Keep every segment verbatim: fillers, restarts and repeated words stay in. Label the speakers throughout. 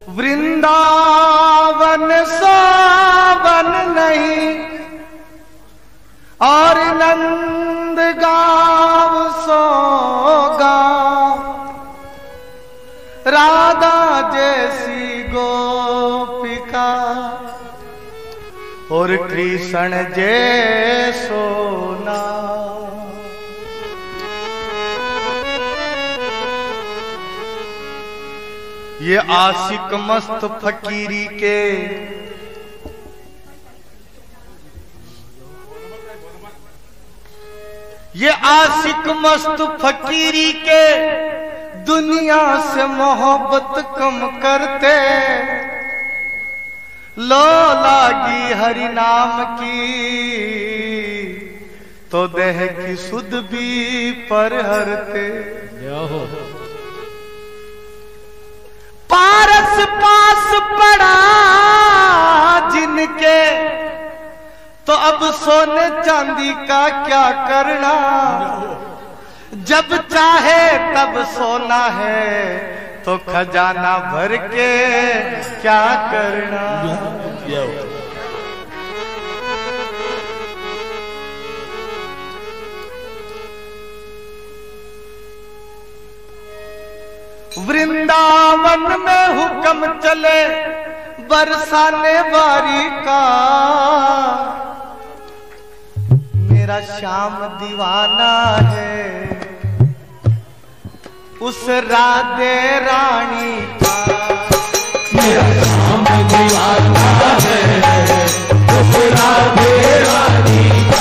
Speaker 1: वृंदावन सावन नहीं और नंद गाँव सो गाँव, राधा जैसी गोपिका और कृष्ण जैसो नाम। ये आशिक मस्त फकीरी के ये आशिक मस्त फकीरी के दुनिया से मोहब्बत कम करते, लो लागी हरि नाम की तो देह की सुध भी पर हरते। पारस पास पड़ा जिनके तो अब सोने चांदी का क्या करना, जब चाहे तब सोना है तो खजाना भर के क्या करना। वृंदावन में हुक्म चले बरसाने वारी का, मेरा श्याम दीवाना है उस राधे रानी का।
Speaker 2: मेरा श्याम दीवाना है उस राधे रानी का।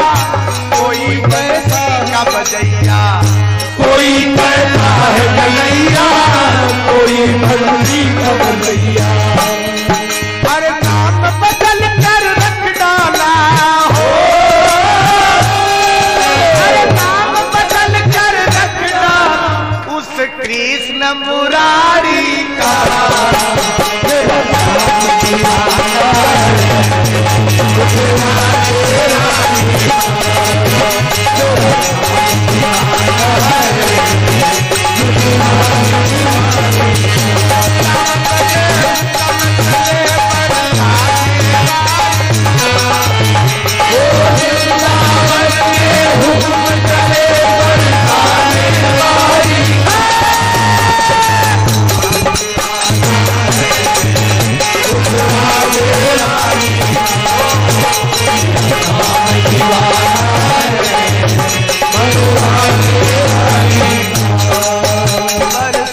Speaker 1: कोई कहता है कन्हैया उस कृष्ण मुरारी का
Speaker 2: मेरा राम दीवाना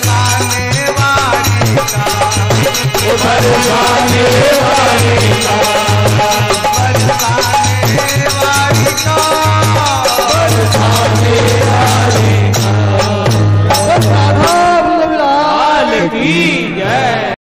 Speaker 1: बरसाने वाली का